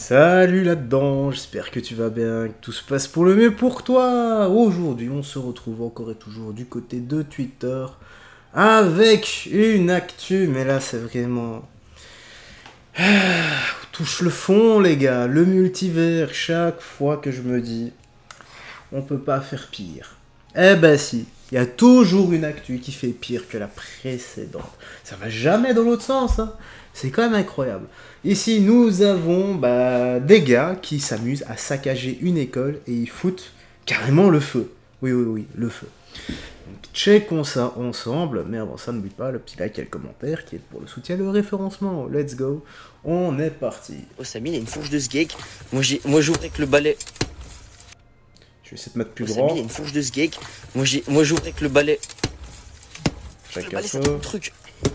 Salut là-dedans, j'espère que tu vas bien, que tout se passe pour le mieux pour toi. Aujourd'hui, on se retrouve encore et toujours du côté de Twitter avec une actu, mais là c'est vraiment... touche le fond les gars, le multivers, chaque fois que je me dis, on peut pas faire pire. Eh ben si, il y a toujours une actu qui fait pire que la précédente. Ça va jamais dans l'autre sens, hein. C'est quand même incroyable. Ici, nous avons des gars qui s'amusent à saccager une école et ils foutent carrément le feu. Oui, le feu. Donc, checkons ça ensemble. Mais avant ça, n'oublie pas le petit like et le commentaire qui est pour le soutien et le référencement. Let's go. On est parti. Oh, Samy, il a une fourche de sgeg. Moi, j'ouvre avec le balai. Je vais essayer de mettre plus Oh, grand. Samy, il a une fourche de sgeg. Moi, j'ouvre avec le balai. Le Chacun balai, ça. c'est un truc.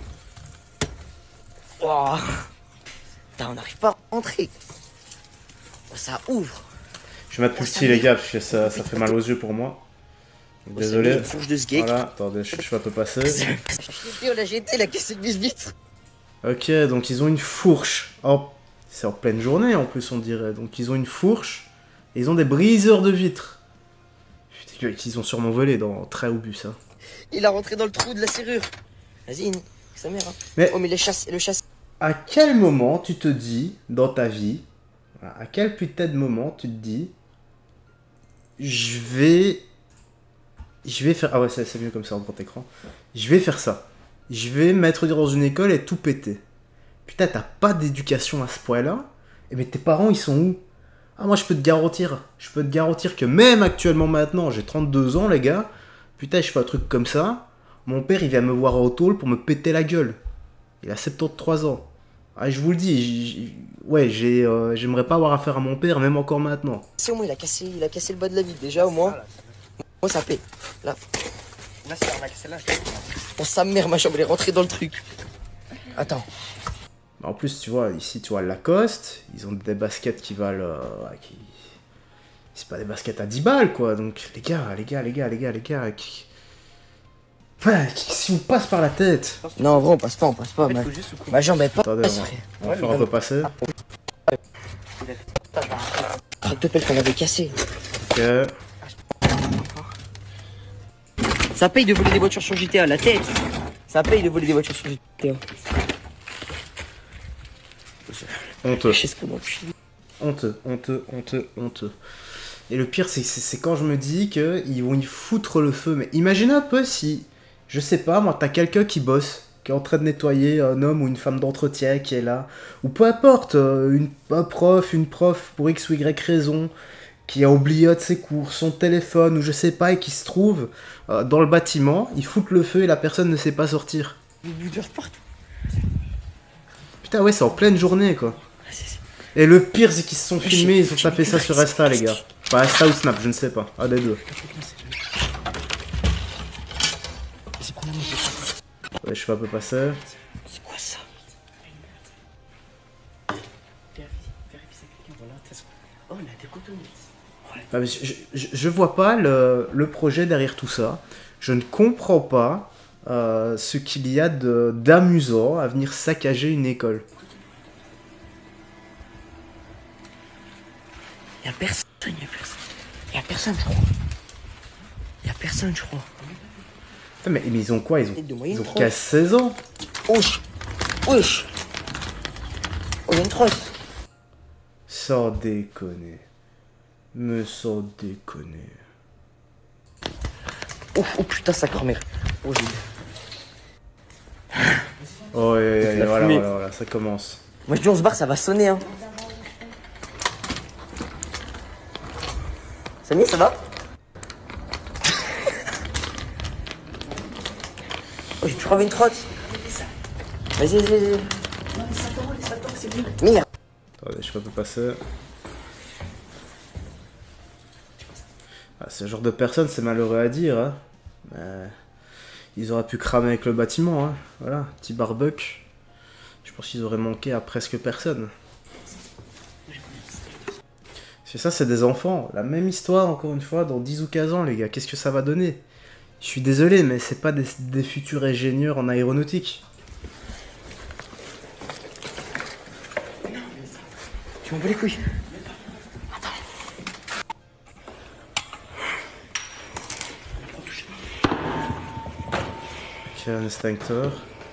Oh. Putain, on n'arrive pas à rentrer. Oh, ça ouvre. Je vais mettre plus petit les gars parce que ça fait mal aux yeux pour moi. Donc, Oh, désolé. Samy, il a une fourche de sgeg. Voilà, attendez, je vais un peu passer. On l'a jeté, il a cassé une vitre. Ok, donc ils ont une fourche. Oh, c'est en pleine journée en plus on dirait. Donc ils ont une fourche et ils ont des briseurs de vitres. Putain, ils ont sûrement volé dans train ou bus. Hein. Il a rentré dans le trou de la serrure. Vas-y, sa mère. Hein. Mais oh, mais le chasse. À quel moment tu te dis dans ta vie, voilà, à quel putain de moment tu te dis, je vais faire... Ah ouais, c'est mieux comme ça en grand écran. Je vais faire ça. Je vais mettre dans une école et tout péter. Putain, t'as pas d'éducation à ce point-là? Et mais tes parents, ils sont où? Ah, moi, je peux te garantir que même actuellement maintenant, j'ai 32 ans, les gars, putain, je fais un truc comme ça, mon père, il vient me voir au tôle pour me péter la gueule. Il a 73 ans. Ah, je vous le dis, ouais, j'aimerais pas avoir affaire à mon père, même encore maintenant. C'est au moins, il a cassé le bas de la vitre, déjà, au moins. Moi, ça paie. Là, c'est l'arnaque, celle-là. Oh, sa mère, ma chambre, elle est rentrée dans le truc. Attends. En plus, tu vois, ici, tu vois, Lacoste, ils ont des baskets qui valent... C'est pas des baskets à 10 balles, quoi. Donc, les gars... Enfin, si on passe par la tête... Non, en vrai, on passe pas. Ma jambe est pas... Attendez, on va faire un peu passer. Tractopelle qu'on avait cassé. Ok. Ça paye de voler des voitures sur GTA, la tête. Ça paye de voler des voitures sur GTA. Honteux. Je sais ce qu'on a pu. Honteux. Et le pire, c'est quand je me dis qu'ils vont y foutre le feu. Mais imagine un peu si, je sais pas, moi, t'as quelqu'un qui bosse, qui est en train de nettoyer, un homme ou une femme d'entretien qui est là, ou peu importe, une prof, pour X ou Y raison, qui a oublié de ses cours, son téléphone, ou je sais pas, et qui se trouve dans le bâtiment, ils foutent le feu et la personne ne sait pas sortir. Putain, ouais, c'est en pleine journée, quoi. Et le pire, c'est qu'ils se sont filmés, ils ont tapé ça sur Insta, les gars. Enfin, Insta ou Snap, je ne sais pas. Un des deux. Ouais, je fais un peu passer. C'est quoi ça? Oh, on a des cotonnettes. Ah, mais je vois pas le projet derrière tout ça. Je ne comprends pas ce qu'il y a d'amusant à venir saccager une école. Y'a personne, Y'a personne, je crois. Putain, mais ils ont quoi? Ils ont qu'à 16 ans. Wesh. Oh, y'a une trosse. Sans déconner. Sans déconner. Oh putain, ça mère. Oh, j'ai... Oh, voilà, ça commence. Moi je dis on se barre, ça va sonner hein. Samy, ça va? Oh, j'ai toujours envie une trotte. Vas-y. Merde. Attendez, je peux pas passer. Ah, ce genre de personnes, c'est malheureux à dire, hein. Mais ils auraient pu cramer avec le bâtiment, hein. Voilà, petit barbecue. Je pense qu'ils auraient manqué à presque personne. C'est ça, c'est des enfants. La même histoire, encore une fois, dans 10 ou 15 ans, les gars. Qu'est-ce que ça va donner? Je suis désolé, mais c'est pas des futurs ingénieurs en aéronautique. m'en bats les couilles. Ok, un extincteur.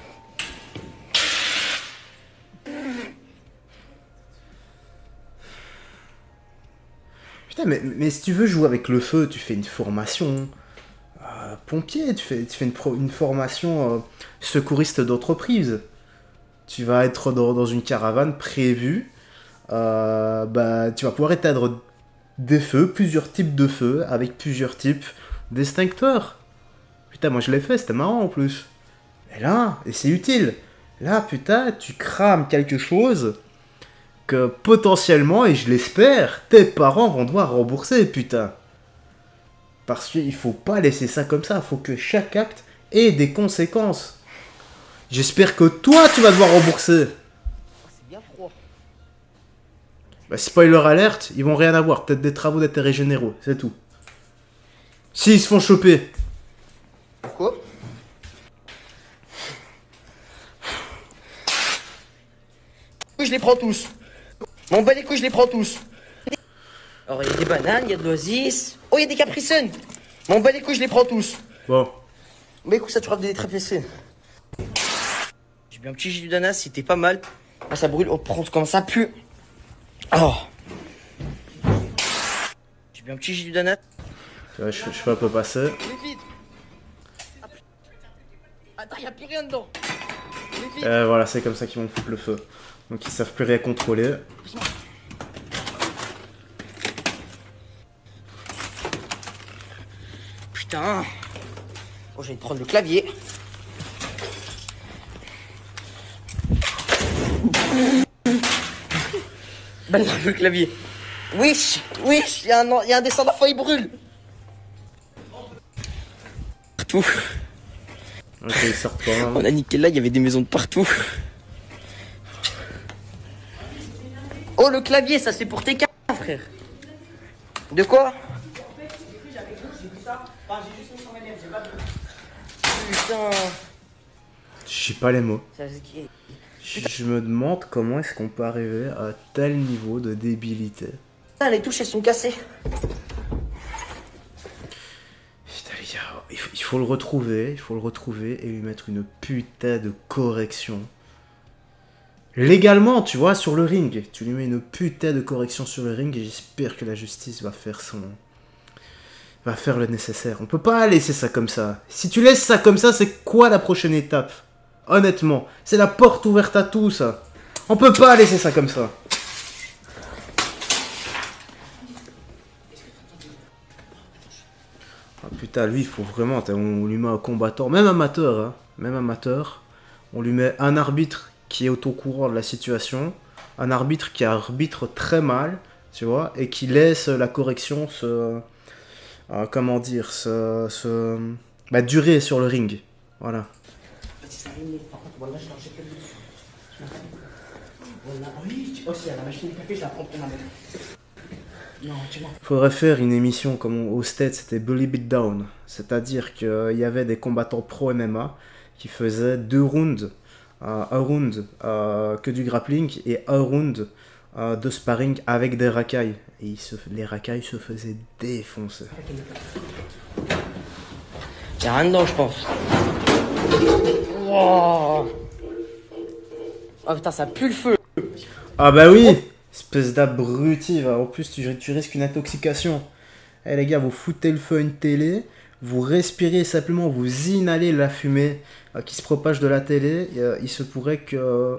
Putain, mais si tu veux jouer avec le feu, tu fais une formation pompier, tu fais une formation secouriste d'entreprise. Tu vas être dans une caravane prévue. Bah, tu vas pouvoir éteindre des feux, plusieurs types de feux, avec plusieurs types d'extincteurs. Putain, moi je l'ai fait, c'était marrant en plus. Et c'est utile. Là, putain, tu crames quelque chose que potentiellement, et je l'espère, tes parents vont devoir rembourser, putain. Parce qu'il faut pas laisser ça comme ça, il faut que chaque acte ait des conséquences. J'espère que toi, tu vas devoir rembourser. C'est bien froid. Bah, spoiler alerte, ils vont rien avoir, peut-être des travaux d'intérêt généraux, c'est tout. S'ils se font choper. Pourquoi? Je les prends tous. Mon bas les couilles, je les prends tous. Alors, il y a des bananes, il y a de l'oasis. Oh, il y a des capricènes. Mon bas les couilles, je les prends tous. Bon. Mais écoute, ça, tu rates des capricènes. J'ai bien un petit jus d'ananas, c'était pas mal. Ah, ça brûle, oh, prends comme ça pue. Oh. J'ai bien un petit jus d'ananas. Je peux un peu passer. Il est vide. Attends, il n'y a plus rien dedans. Il est vide. Voilà, c'est comme ça qu'ils vont foutre le feu. Donc ils savent plus rien contrôler. Putain. Oh, je vais prendre le clavier. Ben non, le clavier. Wesh, il y a un dessin d'enfant, il brûle. Partout. Ok, ils sortent quand même. On a niqué là, il y avait des maisons de partout. Oh, le clavier, ça c'est pour tes cartes, frère. De quoi? Putain. J'ai pas les mots. Ça, c'est- Je me demande comment est-ce qu'on peut arriver à tel niveau de débilité. Putain, les touches elles sont cassées. Putain les gars, il faut le retrouver, et lui mettre une putain de correction. Légalement, tu vois, sur le ring. Tu lui mets une putain de correction sur le ring et j'espère que la justice va faire le nécessaire. On peut pas laisser ça comme ça. Si tu laisses ça comme ça, c'est quoi la prochaine étape? Honnêtement, c'est la porte ouverte à tout ça. On peut pas laisser ça comme ça. Ah putain, lui, il faut vraiment... On lui met un combattant, même amateur, hein, même amateur. On lui met un arbitre qui est au courant de la situation. Un arbitre qui arbitre très mal, tu vois, et qui laisse la correction comment dire, durer sur le ring. Voilà. Faudrait faire une émission comme au States, c'était Bully Beatdown. C'est-à-dire qu'il y avait des combattants pro MMA qui faisaient 2 rounds. Un round que du grappling et un round de sparring avec des racailles. Et les racailles se faisaient défoncer. Y'a rien dedans, je pense. Wow. Oh putain, ça pue le feu. Ah bah oui, espèce d'abruti. En plus, tu risques une intoxication. Eh les gars, vous foutez le feu à une télé, vous respirez simplement, vous inhalez la fumée qui se propage de la télé. Il se pourrait que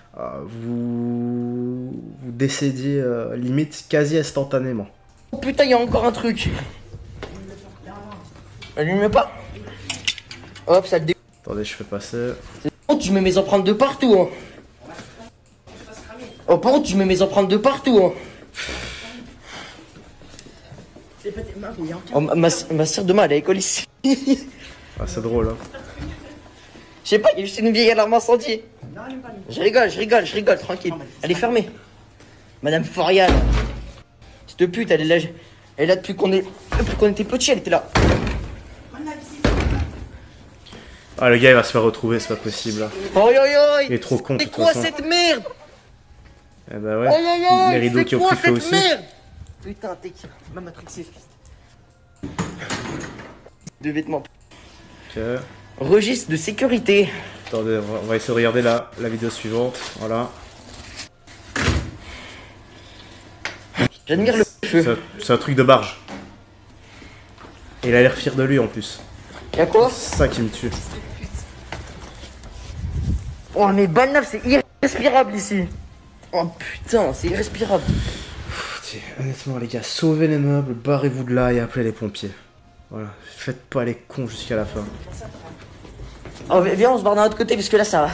vous décédiez limite quasi instantanément. Oh putain, y'a encore un truc. Allume pas. Hop, ça le dé... Attendez, je fais passer. Oh, tu mets mes empreintes de partout, hein. Oh, par contre, tu mets mes empreintes de partout, hein. Oh, ma soeur demain, elle est à l'école ici. Ah, c'est drôle, hein. Je sais pas, il y a juste une vieille alarme incendie. Je rigole, tranquille. Elle est fermée. Madame Forial. Cette pute, elle est là depuis qu'on était petits, elle était là. Ah, le gars, il va se faire retrouver, c'est pas possible, là. Oh, Il est trop con, de c'est toute quoi façon. cette merde? Eh bah ouais, Oh là là, les rideaux c'est qui ont quoi pris feu cette aussi. merde? Putain, t'es qui? Ma matrixé. Deux vêtements. Ok. Registre de sécurité. Attendez, on va essayer de regarder la vidéo suivante. Voilà. J'admire le feu. C'est un truc de barge. Et il a l'air fier de lui en plus. Y'a quoi? C'est ça qui me tue. Oh mais Balnaf, c'est irrespirable ici. Oh putain, c'est irrespirable. Honnêtement les gars, sauvez les meubles, barrez-vous de là et appelez les pompiers. Voilà, faites pas les cons jusqu'à la fin. Oh viens, on se barre d'un autre côté parce que là ça va.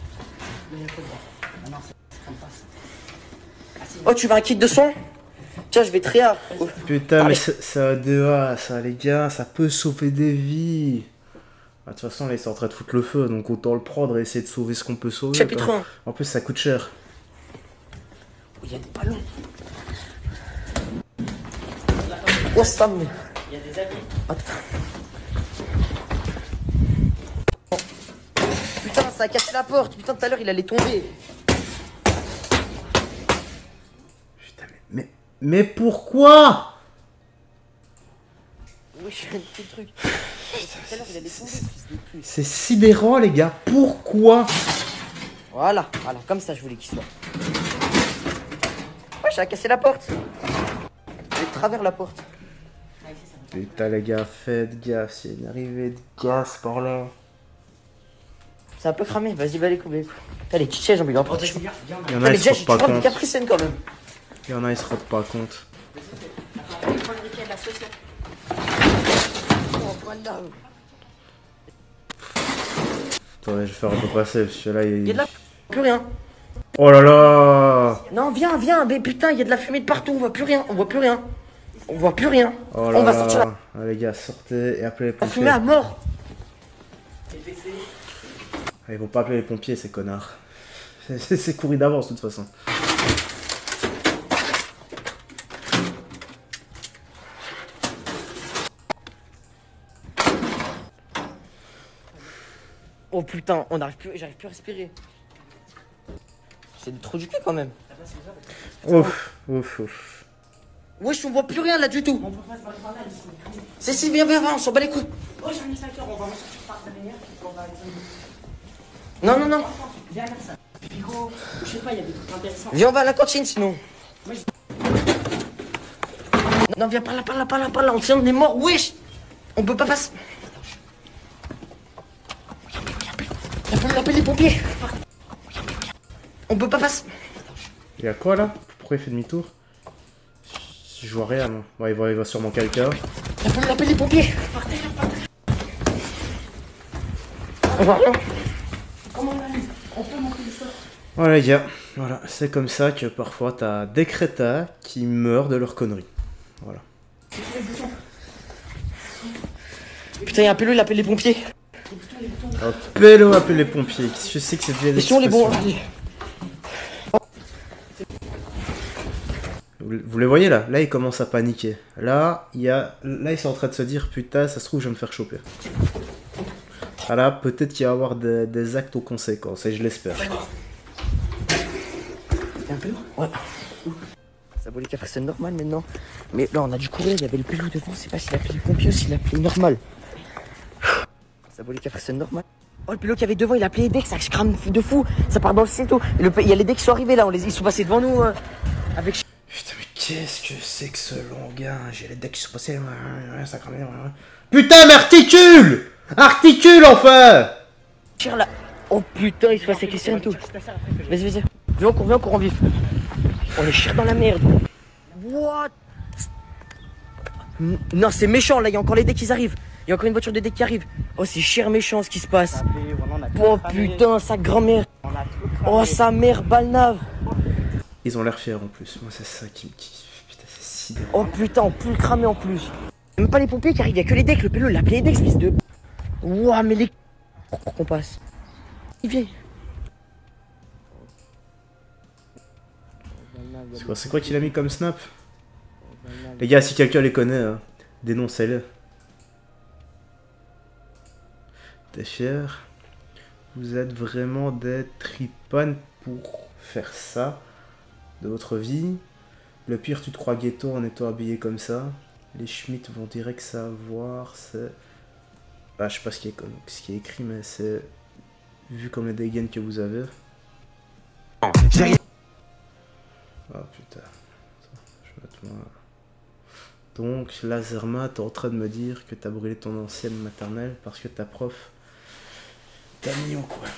Oh tu veux un kit de son? Tiens, je vais très hard. Putain, mais c'est un 2A, ça, les gars, ça peut sauver des vies. De toute façon, là, ils sont en train de foutre le feu, donc autant le prendre et essayer de sauver ce qu'on peut sauver. Chapitre quoi. 1. En plus, ça coûte cher. Oh, il y a des ballons. Oh, Sam. Il y a des amis. Attends. Putain, ça a cassé la porte. Putain, tout à l'heure, il allait tomber. Putain, mais pourquoi? Oui, je fais un petit truc. Tout à l'heure, il allait tomber, fils de pute. C'est sidérant, les gars. Pourquoi? Voilà, comme ça, je voulais qu'il soit. Ouais, ça a cassé la porte. De travers la porte. Putain, les gars, faites gaffe. S'il y a une arrivée de gaz par là. C'est un peu cramé, vas-y, bah les coups, les coups. Putain, les petites chaises, j'ai envie d'en prendre. Il y en a, ils se rendent pas compte. Capricène quand même. Il y en a, ils se rendent pas compte. Attendez, je vais faire un peu passer, parce que là, Il y a de la... Plus rien. Oh là là! Non, viens, mais putain, il y a de la fumée de partout, on voit plus rien, on voit plus rien. On voit plus rien. Oh là On va là. sortir là. Ah, les gars, sortez et appelez les La pompiers. fumée à mort. Ah, ils vont pas appeler les pompiers, ces connards. C'est couru d'avance, de toute façon. Oh putain, j'arrive plus à respirer. C'est trop du cul quand même. Ouf, ouf, ouf. Wesh, on voit plus rien là du tout. C'est si, viens, on s'en bat les couilles. Oh, j'ai un extincteur, on va en sortir par la manière, puis on va éteindre. Non. Viens là, ça. Pico, je sais pas, il y a des trucs intéressants. Viens, on va à la cantine sinon. Non, viens par là, on tient, on est mort, wesh. On peut pas passer. Appelle les pompiers. On peut pas passer. Il y a quoi là? Pourquoi il fait demi-tour? Je vois rien, non. Ouais, il va sûrement quelqu'un. Appelle les pompiers. On voit rien. Comment on arrive? On peut monter l'histoire. Voilà les gars, voilà, c'est comme ça que parfois t'as des crétins qui meurent de leurs conneries. Voilà. Putain, il y a un pélo, il appelle les pompiers. Pélo appelle les pompiers. Je sais que c'est bien Ils sont les bons. Vous les voyez là? Là, ils commencent à paniquer. Là, là, ils sont en train de se dire putain, ça se trouve, je vais me faire choper. Voilà, peut-être qu'il va y avoir des actes aux conséquences, et je l'espère. Un peu? Ouais. Ça volait qu'après c'est normal maintenant. Mais là on a dû courir, il y avait le pélo devant, je sais pas s'il a appelé les pompiers ou s'il a appelé normal. Ça volait qu'après c'est normal. Oh le pélo qu'il y avait devant, il a appelé les decks, ça crame de fou, ça part dans le ciel tout. Et il y a les decks qui sont arrivés là, ils sont passés devant nous avec... Putain mais qu'est-ce que c'est que ce longuin? J'ai les decks qui sont passés, ça crame. Putain mais articule! Articule enfin! Tire là. Oh putain, il se passe avec les sirènes et tout. Vas-y. Viens encore en vif. On est cher dans la merde. What? Non, c'est méchant là, il y a encore les decks qui arrivent. Il y a encore une voiture de deck qui arrive. Oh, c'est cher méchant ce qui se passe. Oh putain, sa grand-mère. Oh, sa mère Balnave. Ils ont l'air fiers en plus. Moi, c'est ça qui me kiffe. Putain, c'est si drôle. Oh putain, on peut le cramer en plus. Même pas les pompiers qui arrivent, il y a que les decks. Le pélo, il a appelé les decks, fils de. Ouah, mais les. Qu'on passe. Il vient. C'est quoi qu'il a mis comme snap? Les gars, si quelqu'un les connaît, hein, dénoncez-les. T'es fier? Vous êtes vraiment des tripones pour faire ça? de votre vie. Le pire, tu te crois ghetto en étant habillé comme ça. Les Schmitt vont direct savoir, c'est... Ah, je sais pas ce qui est écrit, mais c'est... Vu comme les dégaines que vous avez. Ah putain. Je vais mettre moi... Donc, Lazerma, t'es en train de me dire que t'as brûlé ton ancienne maternelle parce que ta prof t'a mis au coin.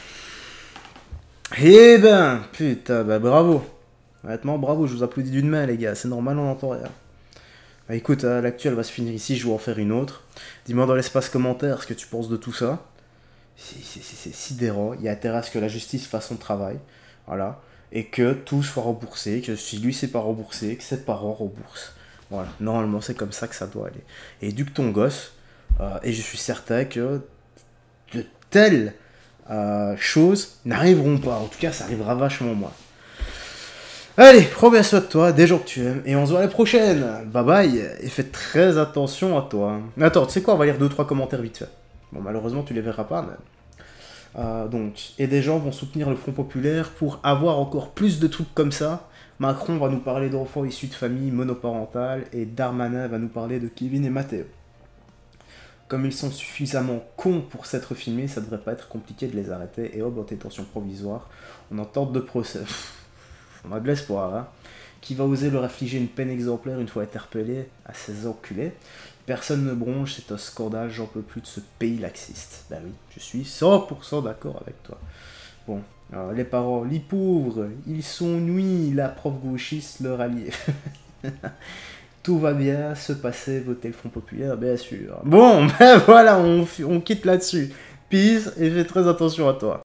Eh ben, putain, bah bravo. Honnêtement, bravo, je vous applaudis d'une main, les gars. C'est normal, on n'entend rien. Bah écoute, l'actuelle va se finir ici, je vais en faire une autre. Dis-moi dans l'espace commentaire ce que tu penses de tout ça. C'est sidérant. Il y a intérêt à ce que la justice fasse son travail. Voilà. Et que tout soit remboursé. Que si lui c'est pas remboursé, que ses parents remboursent. Voilà. Normalement, c'est comme ça que ça doit aller. Et éduque ton gosse. Et je suis certain que de telles choses n'arriveront pas. En tout cas, ça arrivera vachement moins. Allez, prends bien soin de toi, des gens que tu aimes, et on se voit à la prochaine. Bye bye, et fais très attention à toi. Attends, tu sais quoi, on va lire 2-3 commentaires vite fait. Bon, malheureusement, tu les verras pas, mais... donc, et des gens vont soutenir le Front Populaire pour avoir encore plus de trucs comme ça. Macron va nous parler d'enfants issus de familles monoparentales, et Darmanin va nous parler de Kevin et Mathéo. Comme ils sont suffisamment cons pour s'être filmés, ça devrait pas être compliqué de les arrêter, et hop, en détention provisoire, on en tente de procès. On a de l'espoir, hein. Qui va oser leur affliger une peine exemplaire une fois interpellé à ces enculés? Personne ne bronche, c'est un scandale, j'en peux plus de ce pays laxiste. Bah oui, je suis 100% d'accord avec toi. Bon, alors, les parents, les pauvres, ils sont nuits, la prof gauchiste leur allié. Tout va bien se passer, voter le Front Populaire, bien sûr. Bon, ben voilà, on quitte là-dessus. Peace, et fais très attention à toi.